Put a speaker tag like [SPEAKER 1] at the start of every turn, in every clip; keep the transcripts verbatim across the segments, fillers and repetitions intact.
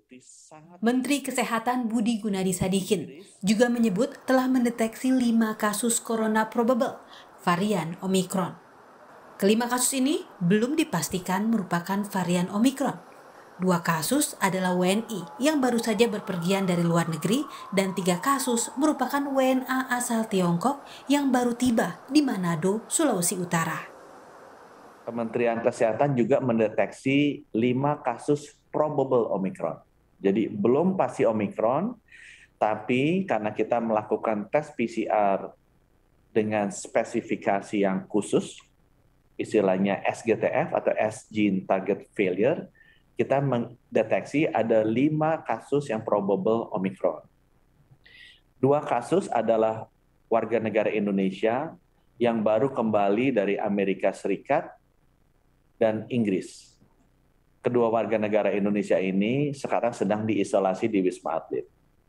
[SPEAKER 1] Menteri Kesehatan Budi Gunadi Sadikin juga menyebut telah mendeteksi lima kasus corona probable varian Omikron. Kelima kasus ini belum dipastikan merupakan varian Omikron. Dua kasus adalah W N I yang baru saja berpergian dari luar negeri dan tiga kasus merupakan W N A asal Tiongkok yang baru tiba di Manado, Sulawesi Utara.
[SPEAKER 2] Kementerian Kesehatan juga mendeteksi lima kasus probable Omikron. Jadi belum pasti Omikron, tapi karena kita melakukan tes P C R dengan spesifikasi yang khusus, istilahnya S G T F atau S Gene Target Failure, kita mendeteksi ada lima kasus yang probable Omikron. Dua kasus adalah warga negara Indonesia yang baru kembali dari Amerika Serikat dan Inggris. Kedua warga negara Indonesia ini sekarang sedang diisolasi di Wisma Atlet.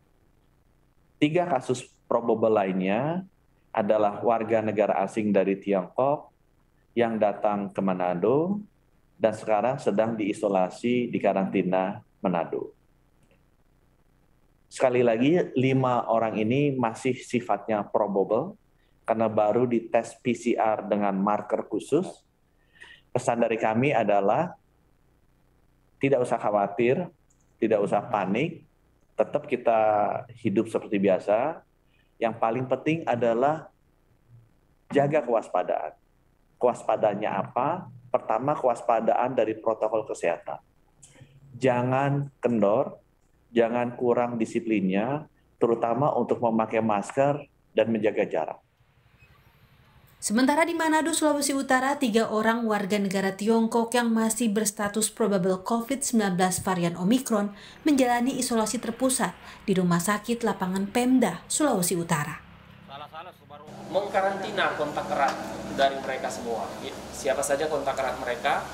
[SPEAKER 2] Tiga kasus probable lainnya adalah warga negara asing dari Tiongkok yang datang ke Manado dan sekarang sedang diisolasi di karantina Manado. Sekali lagi, lima orang ini masih sifatnya probable karena baru dites P C R dengan marker khusus. Pesan dari kami adalah tidak usah khawatir, tidak usah panik, tetap kita hidup seperti biasa. Yang paling penting adalah jaga kewaspadaan. Kewaspadaannya apa? Pertama, kewaspadaan dari protokol kesehatan. Jangan kendor, jangan kurang disiplinnya, terutama untuk memakai masker dan menjaga jarak.
[SPEAKER 1] Sementara di Manado, Sulawesi Utara, tiga orang warga negara Tiongkok yang masih berstatus probable COVID sembilan belas varian Omikron menjalani isolasi terpusat di Rumah Sakit Lapangan Pemda, Sulawesi Utara.
[SPEAKER 3] Mengkarantina kontak erat dari mereka semua. Siapa saja kontak erat mereka,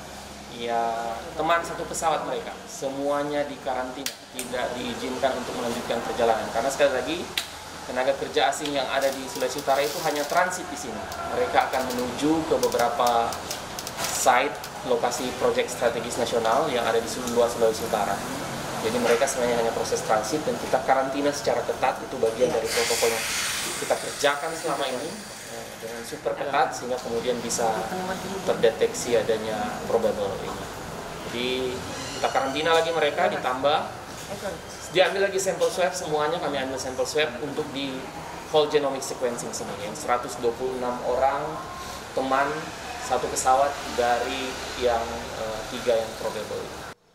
[SPEAKER 3] ya teman satu pesawat mereka, semuanya dikarantina, tidak diizinkan untuk melanjutkan perjalanan. Karena sekali lagi, tenaga kerja asing yang ada di Sulawesi Utara itu hanya transit di sini. Mereka akan menuju ke beberapa site lokasi proyek strategis nasional yang ada di luar Sulawesi Utara. Jadi mereka sebenarnya hanya proses transit dan kita karantina secara ketat, itu bagian dari protokol yang kita kerjakan selama ini dengan super ketat sehingga kemudian bisa terdeteksi adanya probable ini. Jadi kita karantina lagi mereka, ditambah diambil lagi sampel swab, semuanya kami ambil sampel swab untuk di whole genomic sequencing semuanya. seratus dua puluh enam orang teman satu pesawat dari yang uh, tiga yang probable.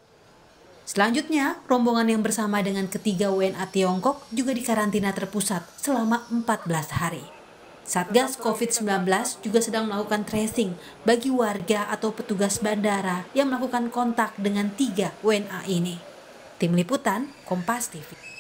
[SPEAKER 1] Selanjutnya, rombongan yang bersama dengan ketiga W N A Tiongkok juga dikarantina terpusat selama empat belas hari. Satgas COVID sembilan belas juga sedang melakukan tracing bagi warga atau petugas bandara yang melakukan kontak dengan tiga W N A ini. Tim Liputan, Kompas T V.